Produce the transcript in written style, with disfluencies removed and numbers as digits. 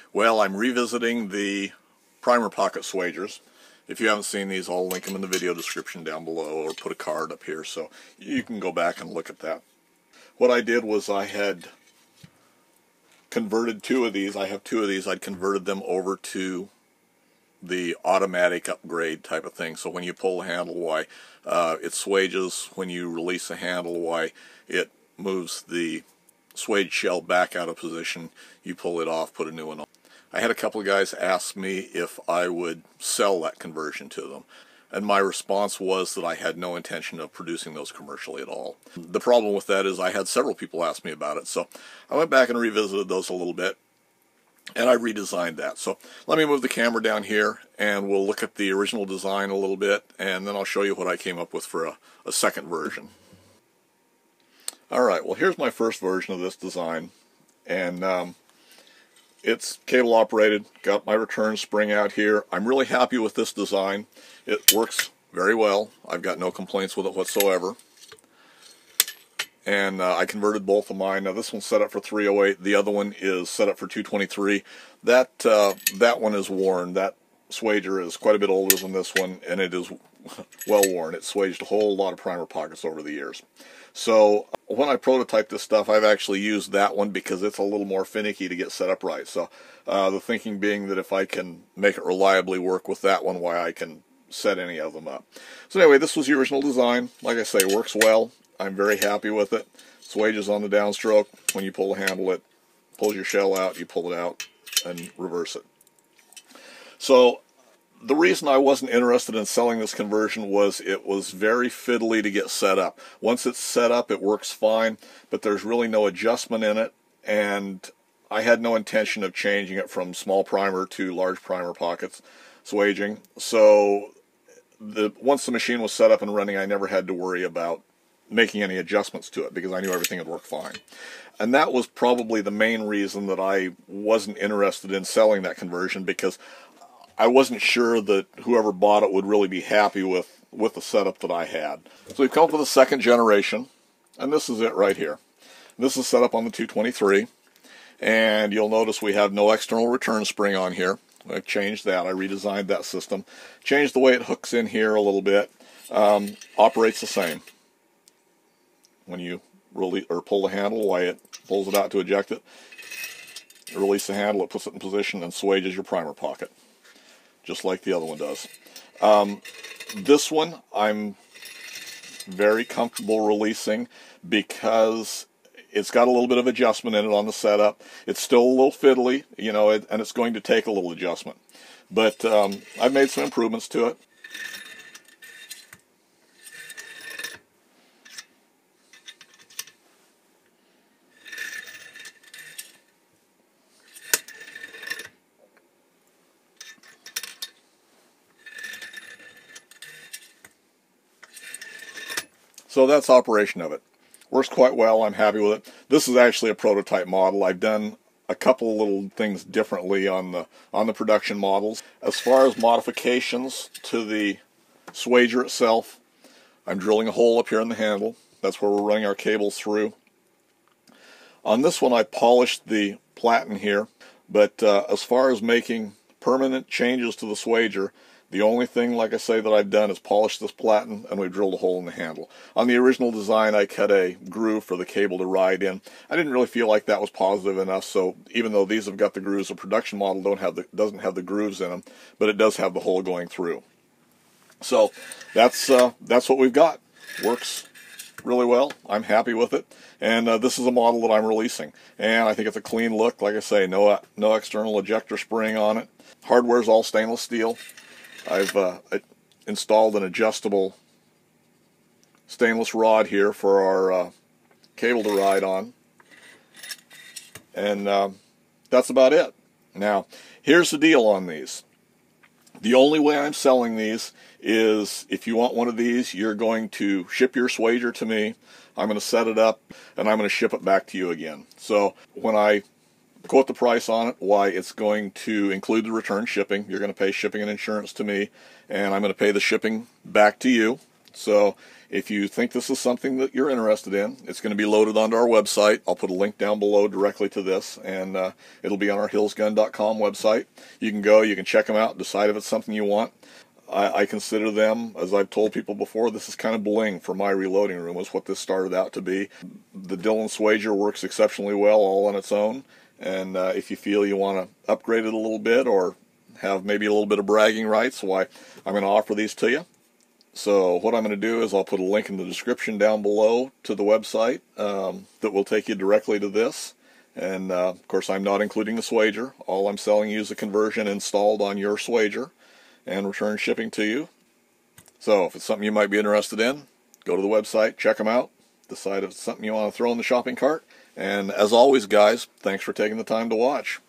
Well, I'm revisiting the primer pocket swagers. If you haven't seen these, I'll link them in the video description down below or put a card up here so you can go back and look at that. What I did was I had converted two of these. I have two of these. I'd converted them over to the automatic upgrade type of thing. So when you pull the handle, it swages. When you release the handle, it moves the swage shell back out of position. You pull it off, put a new one on. I had a couple of guys ask me if I would sell that conversion to them, and my response was that I had no intention of producing those commercially at all. The problem with that is I had several people ask me about it, so I went back and revisited those a little bit, and I redesigned that. So let me move the camera down here, and we'll look at the original design a little bit, and then I'll show you what I came up with for a second version. Alright, well here's my first version of this design, and it's cable operated, got my return spring out here. I'm really happy with this design. It works very well. I've got no complaints with it whatsoever. And I converted both of mine. Now this one's set up for 308, the other one is set up for 223. That one is worn. That swager is quite a bit older than this one, and it is well worn. It's swaged a whole lot of primer pockets over the years. So when I prototype this stuff, I've actually used that one because it's a little more finicky to get set up right. So the thinking being that if I can make it reliably work with that one, I can set any of them up. So anyway, this was the original design. Like I say, it works well. I'm very happy with it. Swages on the downstroke. When you pull the handle, it pulls your shell out, you pull it out, and reverse it. So the reason I wasn't interested in selling this conversion was it was very fiddly to get set up. Once it's set up, it works fine, but there's really no adjustment in it, and I had no intention of changing it from small primer to large primer pockets swaging. So once the machine was set up and running, I never had to worry about making any adjustments to it because I knew everything would work fine. And that was probably the main reason that I wasn't interested in selling that conversion, because I wasn't sure that whoever bought it would really be happy with the setup that I had. So we've come up with a second generation, and this is it right here. This is set up on the 223, and you'll notice we have no external return spring on here. I've changed that. I redesigned that system. Changed the way it hooks in here a little bit. Operates the same. When you pull the handle, it pulls it out to eject it. Release the handle, it puts it in position and swages your primer pocket, just like the other one does. This one I'm very comfortable releasing because it's got a little bit of adjustment in it on the setup. It's still a little fiddly, and it's going to take a little adjustment. But I've made some improvements to it. So that's operation of it. Works quite well. I'm happy with it. This is actually a prototype model. I've done a couple little things differently on the production models. As far as modifications to the swager itself, I'm drilling a hole up here in the handle. That's where we're running our cables through. On this one, I polished the platen here, but as far as making permanent changes to the swager, the only thing, like I say, that I've done is polish this platen, and we've drilled a hole in the handle. On the original design, I cut a groove for the cable to ride in. I didn't really feel like that was positive enough, so even though these have got the grooves, the production model doesn't have the grooves in them, but it does have the hole going through. So that's what we've got. Works really well. I'm happy with it, and this is a model that I'm releasing, and I think it's a clean look. Like I say, no external ejector spring on it. Hardware's all stainless steel. I've installed an adjustable stainless rod here for our cable to ride on, and that's about it. Now, here's the deal on these. The only way I'm selling these is if you want one of these, you're going to ship your swager to me, I'm going to set it up, and I'm going to ship it back to you again. So when I quote the price on it, it's going to include the return shipping. You're going to pay shipping and insurance to me, and I'm going to pay the shipping back to you. So if you think this is something that you're interested in, it's going to be loaded onto our website. I'll put a link down below directly to this, and it'll be on our hillsgun.com website. You can go, you can check them out, decide if it's something you want. I consider them, as I've told people before, this is kind of bling for my reloading room, is what this started out to be. The Dillon Swager works exceptionally well all on its own, and if you feel you want to upgrade it a little bit or have maybe a little bit of bragging rights, why, I'm going to offer these to you. So what I'm going to do is I'll put a link in the description down below to the website that will take you directly to this. And of course, I'm not including the Swager. All I'm selling you is a conversion installed on your Swager and return shipping to you. So if it's something you might be interested in, go to the website, check them out, decide if it's something you want to throw in the shopping cart. And as always, guys, thanks for taking the time to watch.